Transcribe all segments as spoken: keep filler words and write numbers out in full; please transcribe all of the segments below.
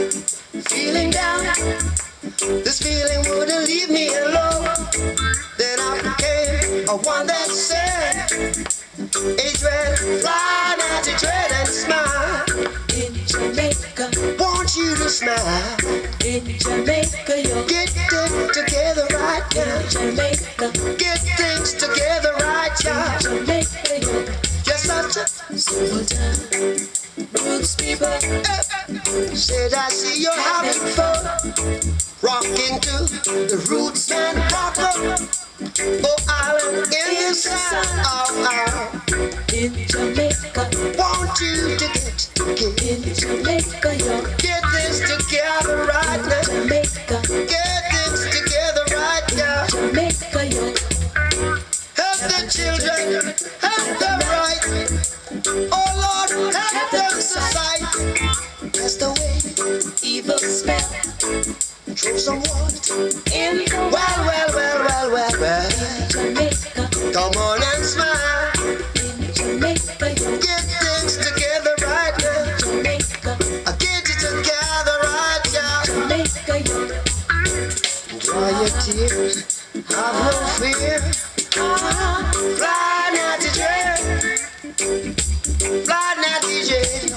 feeling down. This feeling wouldn't leave me alone. Then I became a one that said, a dread, fly now to dread and smile. In Jamaica, Want you to smile. in Jamaica, yo. Get it together right now. Jamaica, Get things together right now. Jamaica, yo. Just such a Simple time. Roots people, said I see you're having fun, rocking to the roots and rocker. Oh, island in the sun. Oh, oh. in Jamaica, Want you to get, get, in Jamaica, yo. get this together right now. Jamaica, Get this together right now. Jamaica, yo. Help the children, help them right. Oh Lord, help them society. That's the way. Evil spell Throw some water. in the Well, well, well, well, well, well. Jamaica, Come on and smile. in Jamaica, yo. Get things together right now. Jamaica, I get it together right now. Jamaica, yo. Dry your tears, have no fear. Ah, Fly now, D J. Fly now, D J.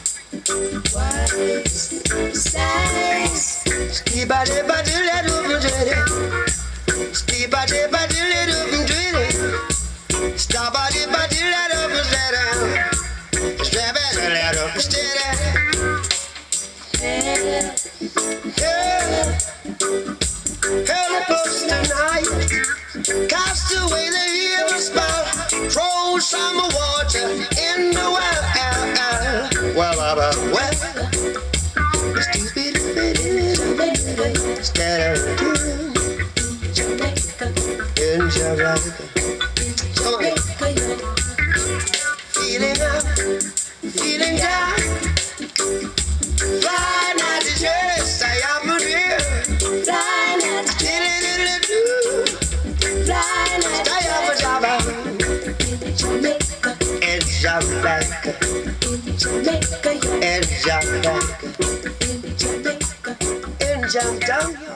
wise size. Skiba de ba de le do do de. Skiba de ba de le do do de. Skaba de ba de le do do de. Skaba de le do do de. Help, Help, help us tonight. Cast away the evil spell. Throw some water in the well. Well, well, well, well. Stupid, Jamaica, scared Jamaica, in Jamaica. Come on, Jamaica, yo. feeling up, feeling down. Fly now to chase, stay up with you. Fly not, Diddle-diddle-doo. fly not. Stay up with Java. In Jamaica, In Jamaica, in Jamaica, yo. in Jamaica, In Jamaica. in Jamaica.